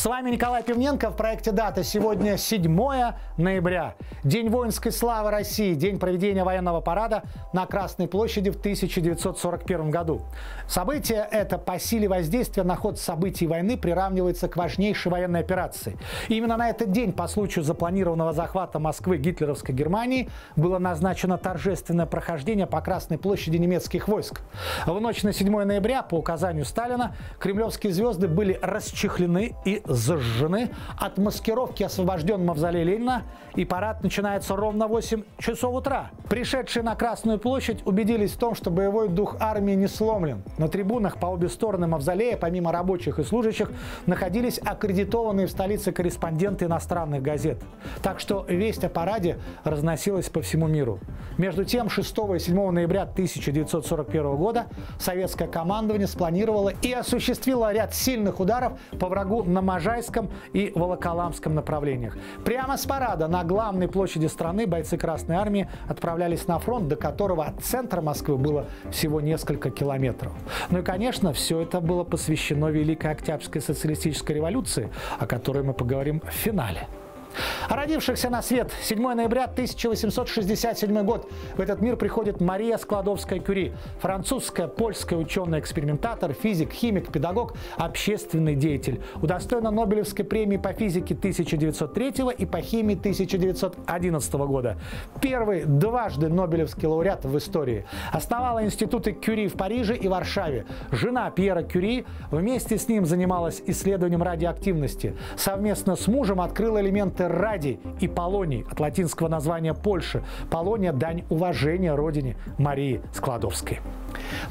С вами Николай Пивненко в проекте «Дата». Сегодня 7 ноября. День воинской славы России. День проведения военного парада на Красной площади в 1941 году. Событие это по силе воздействия на ход событий войны приравнивается к важнейшей военной операции. И именно на этот день по случаю запланированного захвата Москвы гитлеровской Германии было назначено торжественное прохождение по Красной площади немецких войск. В ночь на 7 ноября по указанию Сталина кремлевские звезды были расчехлены и зажжены, от маскировки освобожден мавзолей Ленина, и парад начинается ровно в 8 часов утра. Пришедшие на Красную площадь убедились в том, что боевой дух армии не сломлен. На трибунах по обе стороны мавзолея, помимо рабочих и служащих, находились аккредитованные в столице корреспонденты иностранных газет. Так что весть о параде разносилась по всему миру. Между тем, 6 и 7 ноября 1941 года советское командование спланировало и осуществило ряд сильных ударов по врагу на Можайском и Волоколамском направлениях. Прямо с парада на главной площади страны бойцы Красной армии отправлялись на фронт, до которого от центра Москвы было всего несколько километров. Ну и, конечно, все это было посвящено Великой Октябрьской социалистической революции, о которой мы поговорим в финале. О родившихся на свет 7 ноября 1867 год. В этот мир приходит Мария Складовская-Кюри. Французская, польская ученый-экспериментатор, физик, химик, педагог, общественный деятель. Удостоена Нобелевской премии по физике 1903 и по химии 1911 года. Первый дважды Нобелевский лауреат в истории. Основала институты Кюри в Париже и Варшаве. Жена Пьера Кюри вместе с ним занималась исследованием радиоактивности. Совместно с мужем открыла элементы радий и полоний, от латинского названия Польши. Полония – дань уважения родине Марии Складовской. В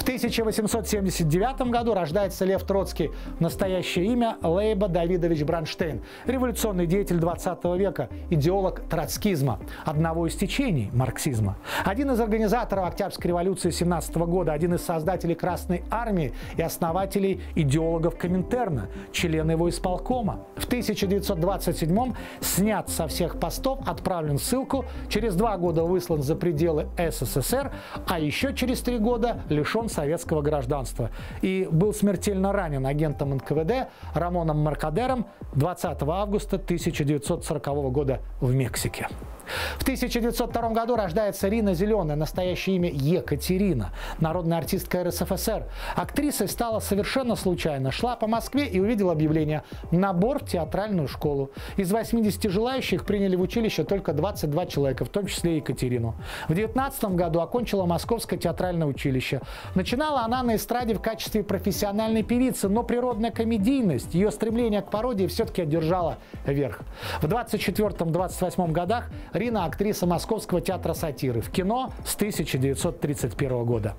1879 году рождается Лев Троцкий. Настоящее имя – Лейба Давидович Бронштейн. Революционный деятель 20 века, идеолог троцкизма, одного из течений марксизма. Один из организаторов Октябрьской революции 17 года, один из создателей Красной армии и основателей идеологов Коминтерна, член его исполкома. В 1927 снят со всех постов, отправлен в ссылку, через 2 года выслан за пределы СССР, а еще через 3 года лишен советского гражданства. И был смертельно ранен агентом НКВД Рамоном Маркадером 20 августа 1940 года в Мексике. В 1902 году рождается Рина Зеленая, настоящее имя Екатерина, народная артистка РСФСР. Актрисой стала совершенно случайно. Шла по Москве и увидела объявление «Набор в театральную школу». Из 80 желающих приняли в училище только 22 человека, в том числе и Екатерину. В 19 году окончила Московское театральное училище. Начинала она на эстраде в качестве профессиональной певицы, но природная комедийность, ее стремление к пародии все-таки одержала верх. В 24-28 годах Рина – актриса Московского театра сатиры, в кино с 1931 года.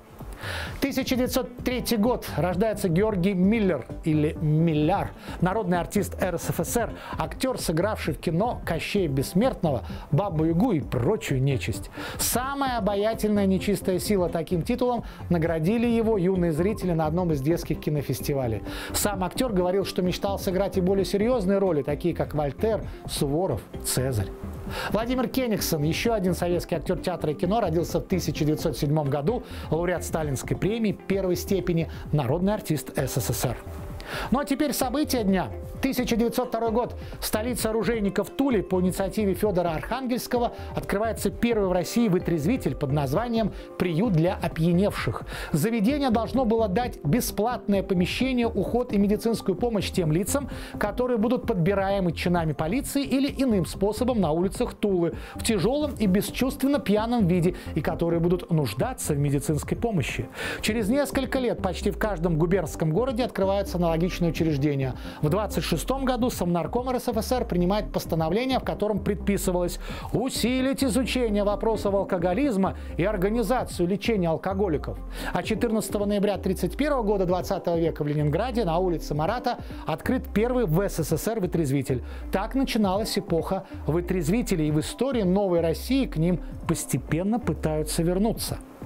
1903 год. Рождается Георгий Миллер или Милляр, народный артист РСФСР, актер, сыгравший в кино Кощея Бессмертного, Бабу-Ягу и прочую нечисть. Самая обаятельная нечистая сила — таким титулом наградили его юные зрители на одном из детских кинофестивалей. Сам актер говорил, что мечтал сыграть и более серьезные роли, такие как Вольтер, Суворов, Цезарь. Владимир Кенигсон, еще один советский актер театра и кино, родился в 1907 году, лауреат Сталинской премии первой степени, народный артист СССР. Ну а теперь события дня. 1902 год. В столице оружейников Туле по инициативе Федора Архангельского открывается первый в России вытрезвитель под названием «Приют для опьяневших». Заведение должно было дать бесплатное помещение, уход и медицинскую помощь тем лицам, которые будут подбираемы чинами полиции или иным способом на улицах Тулы в тяжелом и бесчувственно пьяном виде и которые будут нуждаться в медицинской помощи. Через несколько лет почти в каждом губернском городе открываются аналогичные учреждения. В 1926 году Совнарком РСФСР принимает постановление, в котором предписывалось усилить изучение вопросов алкоголизма и организацию лечения алкоголиков. А 14 ноября 1931 года 20 века в Ленинграде на улице Марата открыт первый в СССР вытрезвитель. Так начиналась эпоха вытрезвителей, и в истории новой России к ним постепенно пытаются вернуться.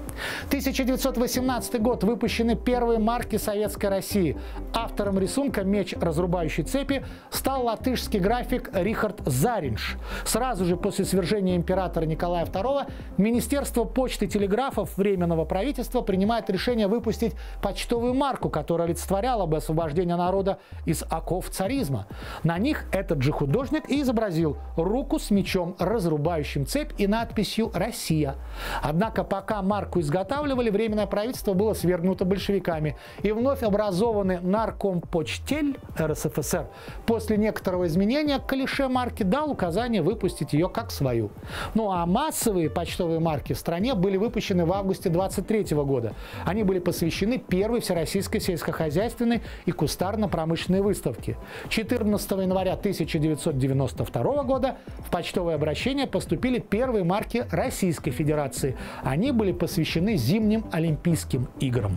1918 год. Выпущены первые марки Советской России. Автором рисунка «Меч, разрубающий цепи» стал латышский график Рихард Заринш. Сразу же после свержения императора Николая II Министерство почты и телеграфов Временного правительства принимает решение выпустить почтовую марку, которая олицетворяла бы освобождение народа из оков царизма. На них этот же художник и изобразил руку с мечом, разрубающим цепь, и надписью «Россия». Однако пока марку изготавливали, Временное правительство было свергнуто большевиками, и вновь образованный Наркомпочтель РСФСР после некоторого изменения клише марки дал указание выпустить ее как свою. Ну а массовые почтовые марки в стране были выпущены в августе 1923 года. Они были посвящены первой Всероссийской сельскохозяйственной и кустарно-промышленной выставке. 14 января 1992 года в почтовое обращение поступили первые марки Российской Федерации. Они были посвящены зимним Олимпийским играм.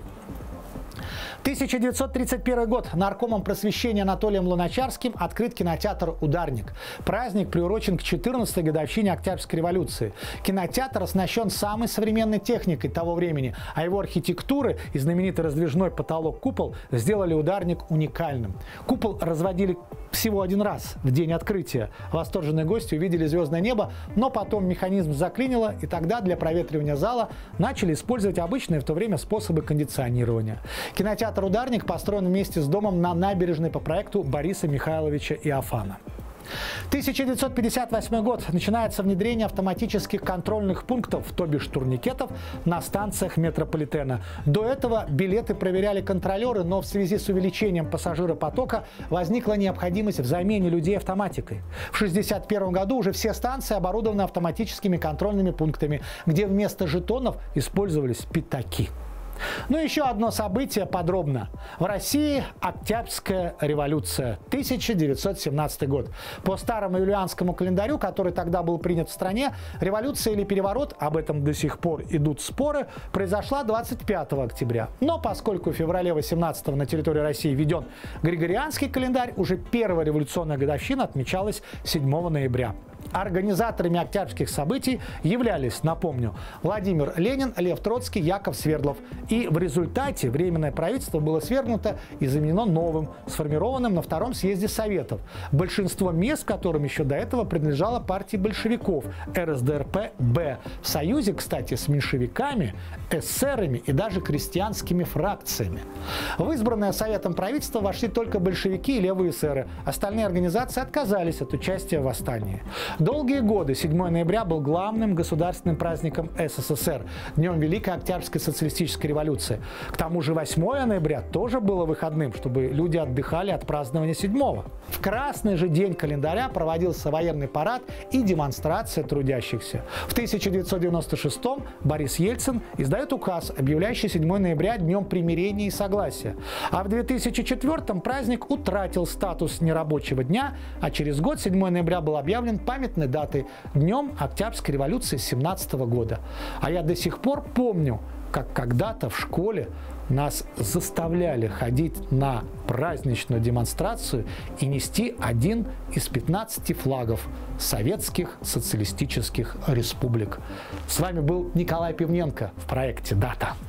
1931 год. Наркомом просвещения Анатолием Луначарским открыт кинотеатр «Ударник». Праздник приурочен к 14-й годовщине Октябрьской революции. Кинотеатр оснащен самой современной техникой того времени, а его архитектуры и знаменитый раздвижной потолок-купол сделали «Ударник» уникальным. Купол разводили всего один раз, в день открытия. Восторженные гости увидели звездное небо, но потом механизм заклинило, и тогда для проветривания зала начали использовать обычные в то время способы кондиционирования. Кинотеатр «Ударник» построен вместе с домом на набережной по проекту Бориса Михайловича Иофана. 1958 год. Начинается внедрение автоматических контрольных пунктов, то бишь турникетов, на станциях метрополитена. До этого билеты проверяли контролеры, но в связи с увеличением пассажиропотока возникла необходимость в замене людей автоматикой. В 1961 году уже все станции оборудованы автоматическими контрольными пунктами, где вместо жетонов использовались пятаки. Ну и еще одно событие подробно. В России Октябрьская революция, 1917 год. По старому юлианскому календарю, который тогда был принят в стране, революция или переворот, об этом до сих пор идут споры, произошла 25 октября. Но поскольку в феврале 18 на территории России введен Григорианский календарь, уже первая революционная годовщина отмечалась 7 ноября. Организаторами октябрьских событий являлись, напомню, Владимир Ленин, Лев Троцкий, Яков Свердлов. И в результате Временное правительство было свергнуто и заменено новым, сформированным на Втором съезде Советов, большинство мест которым еще до этого принадлежало партии большевиков РСДРП-Б, в союзе, кстати, с меньшевиками, эсерами и даже крестьянскими фракциями. В избранное Советом правительство вошли только большевики и левые эсеры. Остальные организации отказались от участия в восстании. Долгие годы 7 ноября был главным государственным праздником СССР, днем Великой Октябрьской социалистической революции. К тому же 8 ноября тоже было выходным, чтобы люди отдыхали от празднования 7-го. В красный же день календаря проводился военный парад и демонстрация трудящихся. В 1996-м Борис Ельцин издает указ, объявляющий 7 ноября днем примирения и согласия. А в 2004-м праздник утратил статус нерабочего дня, а через год 7 ноября был объявлен памятной датой – днем Октябрьской революции 17 года. А я до сих пор помню, как когда-то в школе нас заставляли ходить на праздничную демонстрацию и нести один из 15 флагов советских социалистических республик. С вами был Николай Пивненко в проекте «Дата».